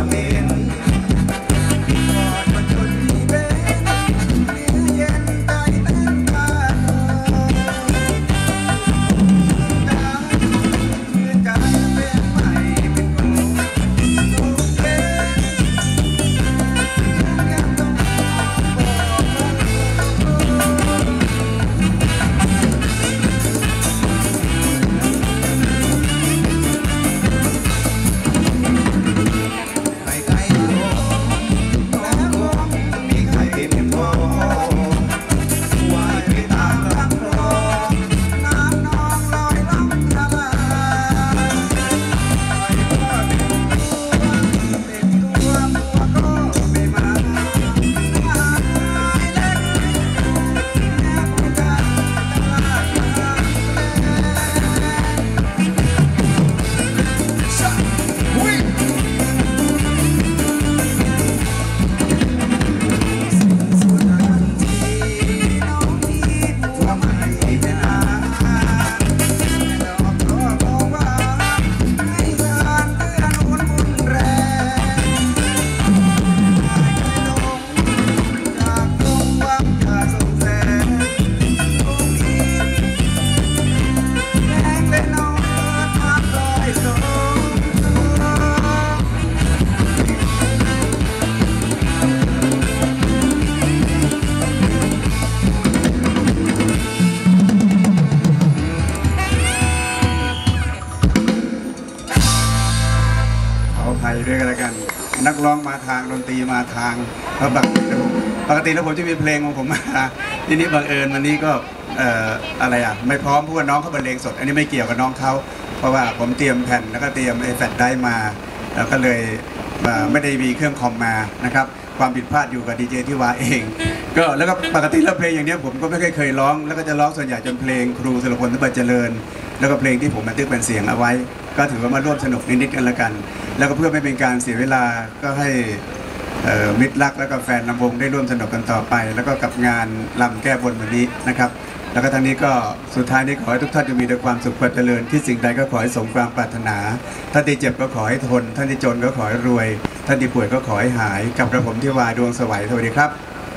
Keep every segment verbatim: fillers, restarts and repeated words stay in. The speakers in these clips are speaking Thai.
ด้วยกันแล้วกันนักร้องมาทางดนตรีมาทางแล้วปกติปกติแล้วผมจะมีเพลงของผมมาทีนี้บังเอิญวันนี้ก็อะไรอ่ะไม่พร้อมเพราะว่าน้องเขาบรรเลงสดอันนี้ไม่เกี่ยวกับน้องเขาเพราะว่าผมเตรียมแผ่นแล้วก็เตรียมไอ้แฟลชไดรฟ์มาแล้วก็เลยไม่ได้มีเครื่องคอมมานะครับความผิดพลาดอยู่กับดีเจที่วาเองก็แล้วก็ปกติแล้วเพลงอย่างนี้ผมก็ไม่เคยเคยร้องแล้วก็จะร้องส่วนใหญ่จนเพลงครูสุรพลทบัดเจริญแล้วก็เพลงที่ผมบันทึกเป็นเสียงเอาไว้ก็ถือว่ามาร่วมสนุกนิดๆกันละกันแล้วก็เพื่อไม่เป็นการเสียเวลาก็ให้มิตรรักแล้วก็แฟนลำวงได้ร่วมสนุกกันต่อไปแล้วก็กับงานลำแก้บนวันนี้นะครับแล้วก็ทั้งนี้ก็สุดท้ายนี้ขอให้ทุกท่านจะมีแต่ความสุขความเจริญที่สิ่งใดก็ขอให้สมความปรารถนาท่านที่เจ็บก็ขอให้ทนท่านที่จนก็ขอให้รวยท่านที่ป่วยก็ขอให้หายกับกระผมที่วาดวงสวัยสวัสดีครับ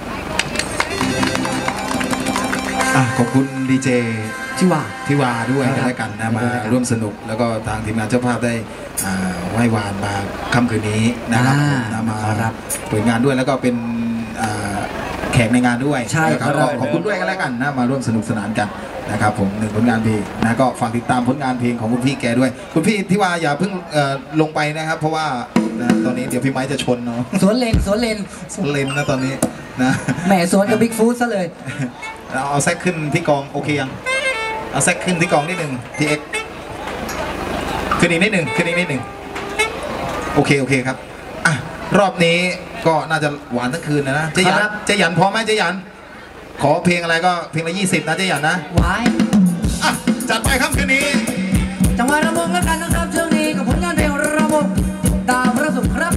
ขอบคุณดีเจที่วาที่วาด้วยกันแล้วกันนะมาร่วมสนุกแล้วก็ทางทีมงานเจ้าภาพได้ไหว้วานมาค่ำคืนนี้นะครับมารับผลงานด้วยแล้วก็เป็นแขกในงานด้วยใช่ครับขอบคุณด้วยกันแล้วกันนะมาร่วมสนุกสนานกันนะครับผมหนึ่งผลงานเพลงนะก็ฝากติดตามผลงานเพลงของคุณพี่แกด้วยคุณพี่ที่ว่าอย่าเพิ่งลงไปนะครับเพราะว่าตอนนี้เดี๋ยวพี่ไม้จะชนเนาะสวนเลนสวนเลนสวนเลนนะตอนนี้นะแหมสวนกับบิ๊กฟู้ดซะเลยเราเอาแซกขึ้นที่กองโอเคยังเอาแซกขึ้นที่กองนิดหนึ่งทีเอ็กขึ้นอีกนิดหนึ่งขึ้นอีกนิดหนึ่งโอเคโอเคครับอ่ะรอบนี้ก็น่าจะหวานทั้งคืนนะนะเจยันเจยันพร้อมไหมเจยันขอเพลงอะไรก็เพลงละยี่สิบนะเจยันนะวายอ่ะจัดไปค่ำคืนนี้จังหวะระบบแล้วกันนะครับช่วงนี้กับผลงานเพลงระบบตามประสบครับ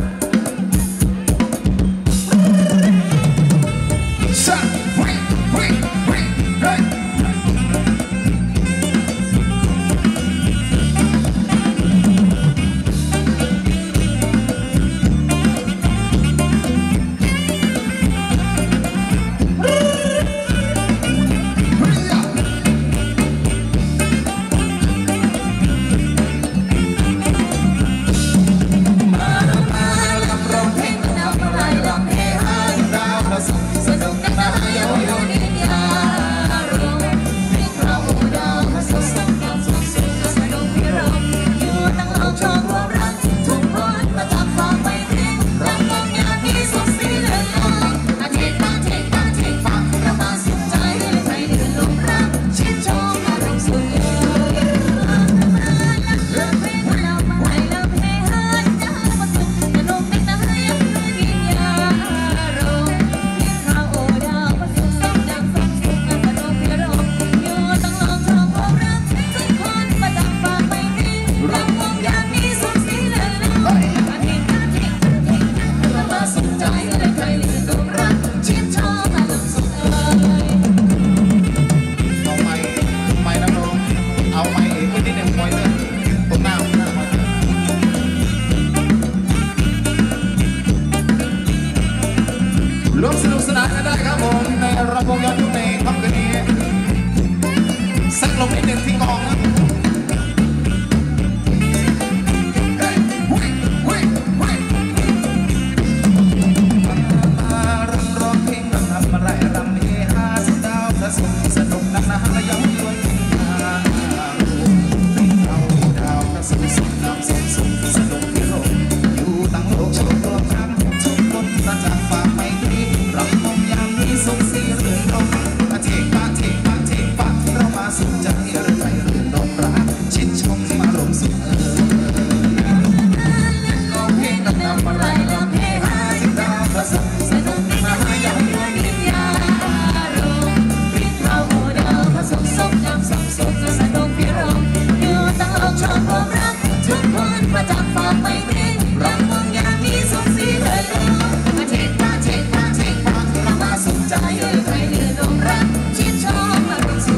จากฝากไม่ตรีรำวงอย่างนี้สุขสีเลยมาเช็คมาเช็คมาเช็คมาเรามาสนใจใครเดือดร้อนชิดชอบมาเป็นสุด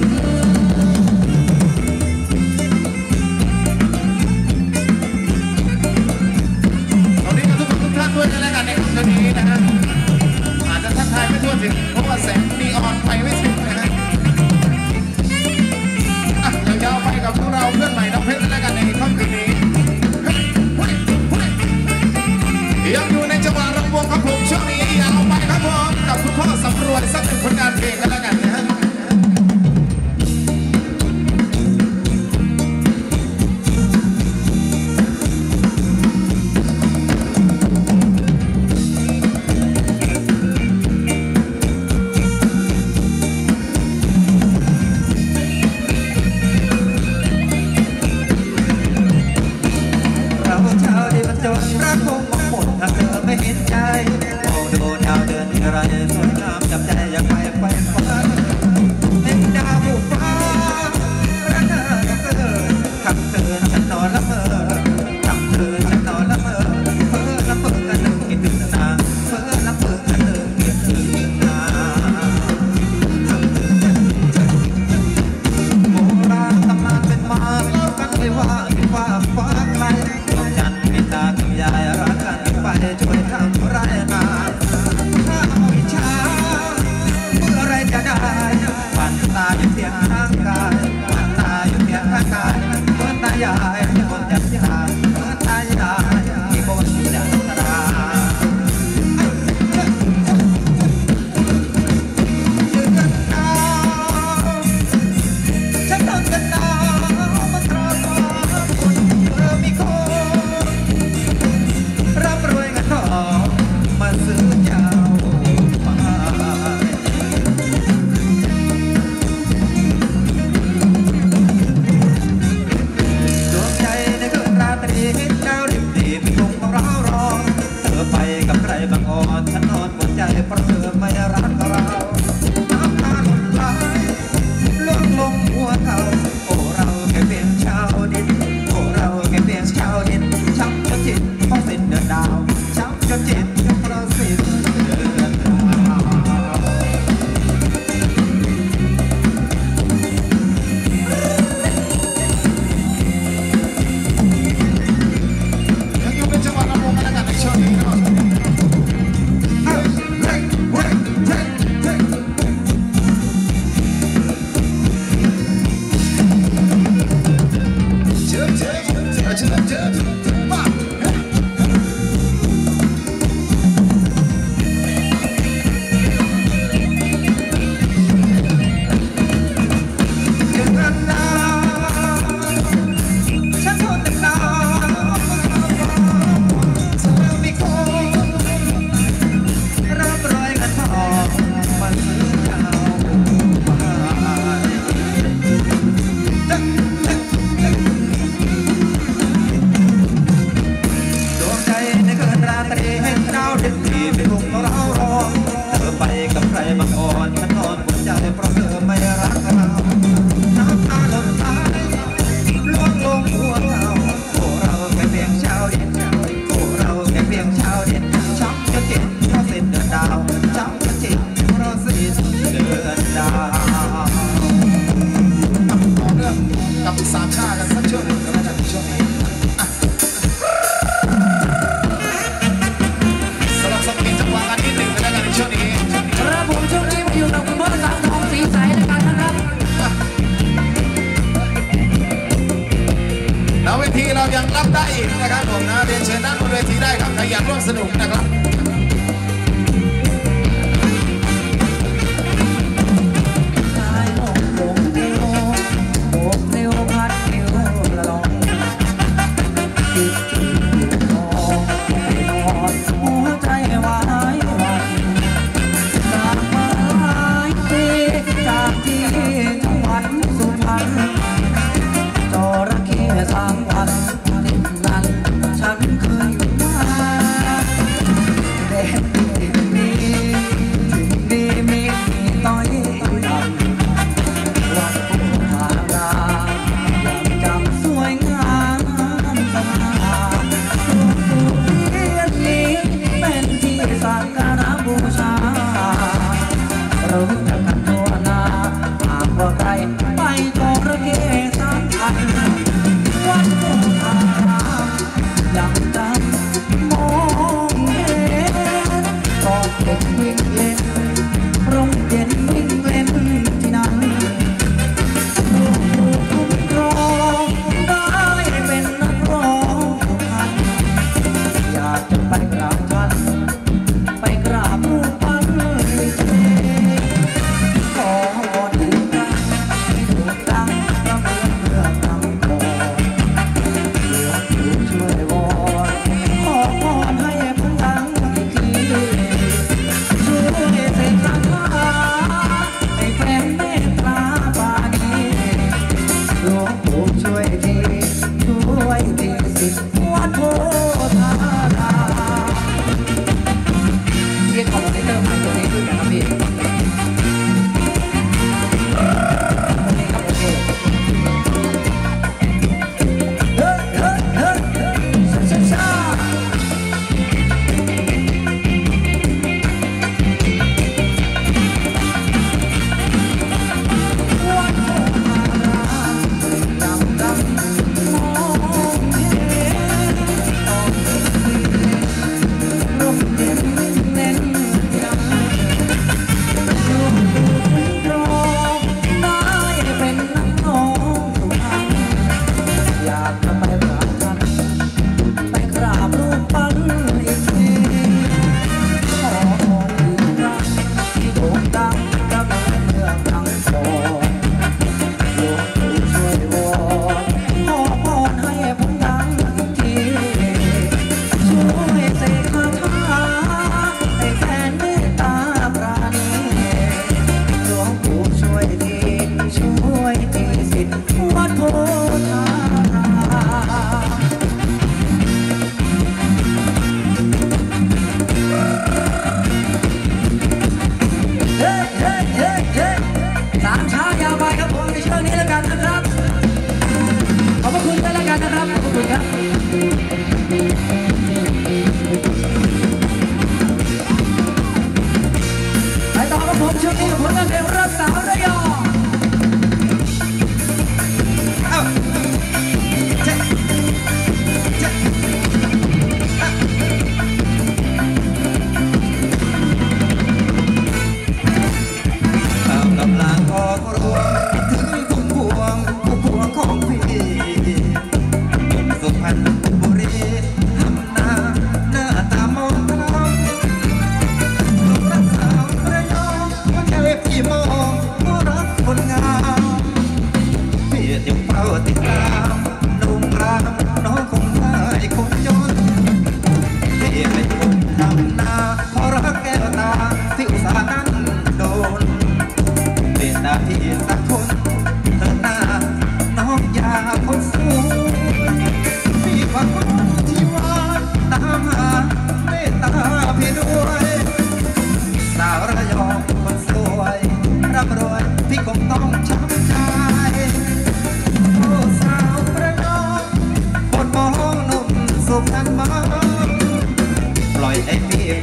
ด้วยกันแล้วกันในครั้งนี้นะฮะอาจจะทักทายไม่ทั่วถึงเพราะว่าแสงนีออนไปไม่ถึงนะฮะอ่ะยาวๆไปกับพวกเราเพื่อนใหม่น้องเพชรแล้วกันในค่ำคืนนี้ยังอยู่ในจังหวะรำวงครับผมช่วงนี้ยาวไปครับผมกับคุณพ่อสำรวจสักหนึ่งผลงานเพลงกันแล้วกันนะฮะรักคงหมดถ้าเธอไม่เห็นใจมองดูดาวเดินอะไรสวยงามจับใจอยากไปไฟฟ้าเป็นดาวบุกฟ้ารักเธอรักเธอคำเธอฉันนอนละเมอคำเธอฉันนอนละเมอเพ้อละเพ้อกันนึกคิดถึงนานเพ้อละเพ้อกันนึกคิดถึงนานโบราณตำนานเป็นมาเล่ากันไว้ว่าเป็นว่าฟ้าไกลตากับยายรักกันไปช่วยทำไรงานถ้าเอาอิจฉาเมื่อไรจะได้ฝันตาอยู่เพียงข้างกายฝันตาอยู่เพียงข้างกายเมื่อตายายบนจักรยานเมื่อตายายที่บนจักรยานยืนกันหนาวฉันทนกันหนาวมันตรอตัวคนเธอมีคนร่ำรวยเงินทองมาซื้อยาวมาดวงใจในคืนราตรีดาวริบดีเป็นคงของเรารอเธอไปกับใครบางอ่อนฉันนอนบนใจเพราะเธอไม่รักเราน้ำตาหล่นไหลล่วงลงหัวเขาโอ้เราแค่เพียงชาวดินโอ้เราแค่เพียงชาวดินช้ำจนจิตเพราะสิ้นเดือนดาวช้ำจนจิตเพราะสิ้นเดือนดาวยังอยู่เป็นจังหวะรำวงกันแล้วกันในช่วงนี้นะครับเจ็บเจ็บเจ็บเจ็บเจ็บมากับสามชาติกันสักช่วงหนึ่งก็ได้ในช่วงนี้สำหรับสปีดจังหวะกันนิดหนึ่งก็ได้ในช่วงนี้ครับผมช่วงนี้มาอยู่กับคุณพ่อสาวทองสีใสแล้วกันนะครับณเวทีเรายังรับได้อีกนะครับผมนะเรียนเชิญด้านบนเวทีได้ครับใครอยากร่วมสนุกนะครับสามวันติดนั้นฉันเคยมา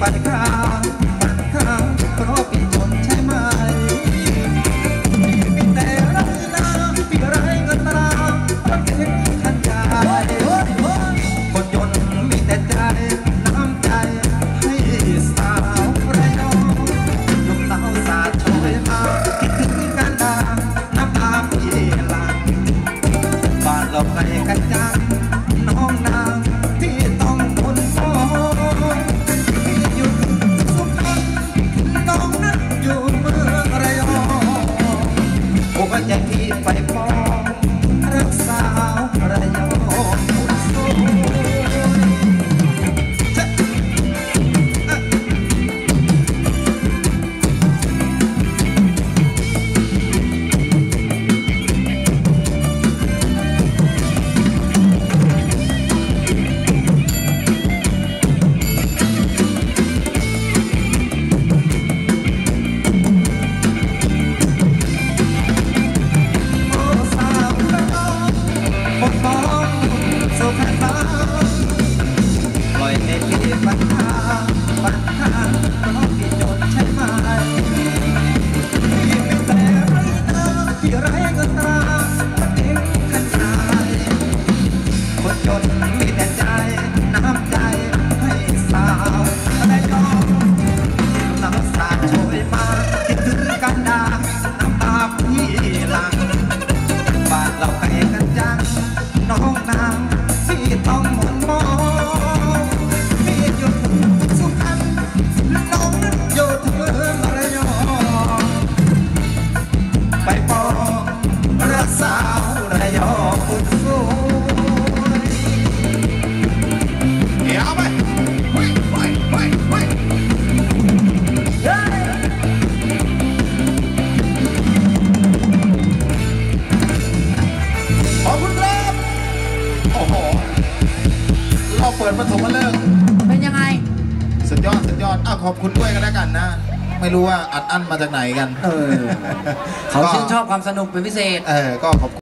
ปัดข้างปัดข้างเพราะพี่จนใช่ไหมมีแต่ไรนาพี่ไรเงินตราประเทศขันใจคนยนต์มีแต่ใจน้ำใจให้สาวไรน้องลูกสาวสาดช่วยมาคิดถึงกันดาน้ำตาพี่หลั่งบ้านเราไกลกันจังน้องนางที่ต้องทนมองพี่อยู่สุพรรณน้องนั้นอยู่เมืองระยองโอ้ก็ใจพี่ไปมองรักสาวระยองคนสวยเปิดปฐมฤกษ์เป็นยังไงสุดยอดสุดยอดอ้าวขอบคุณด้วยกันแล้วกันนะ ไม่รู้ว่าอัดอั้นมาจากไหนกันเออ เขาชื่นชอบความสนุกเป็นพิเศษเออก็ขอบ